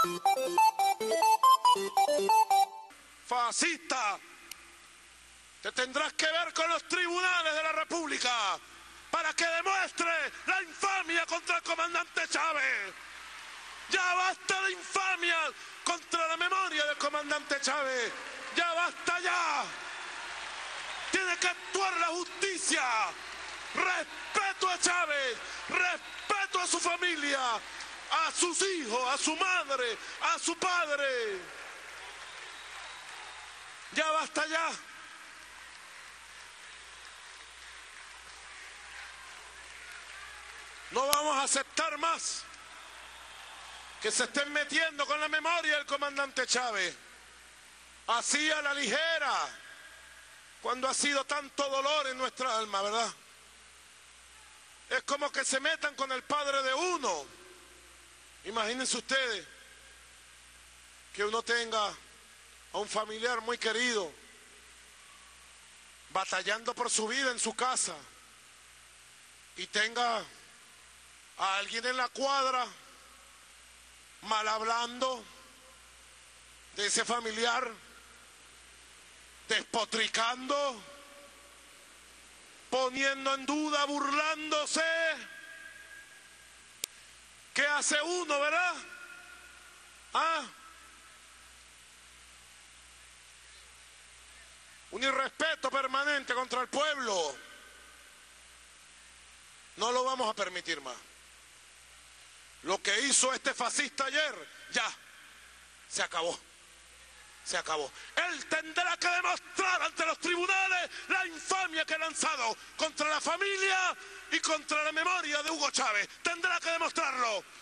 Fascista, te tendrás que ver con los tribunales de la República para que demuestre la infamia contra el comandante Chávez. Ya basta de infamia contra la memoria del comandante Chávez. Ya basta ya. Tiene que actuar la justicia. Respeto a Chávez, respeto a su familia, a sus hijos, a su madre, a su padre. Ya basta ya. No vamos a aceptar más que se estén metiendo con la memoria del comandante Chávez, así a la ligera, cuando ha sido tanto dolor en nuestra alma, ¿verdad? Es como que se metan con el padre de uno. Imagínense ustedes que uno tenga a un familiar muy querido batallando por su vida en su casa y tenga a alguien en la cuadra mal hablando de ese familiar, despotricando, poniendo en duda, burlándose. ¿Qué hace uno, verdad? Un irrespeto permanente contra el pueblo. No lo vamos a permitir más. Lo que hizo este fascista ayer, ya, se acabó. Se acabó. Él tendrá que demostrar ante los tribunales la infamia que ha lanzado contra la familia y contra la memoria de Hugo Chávez. Tendrá que demostrarlo.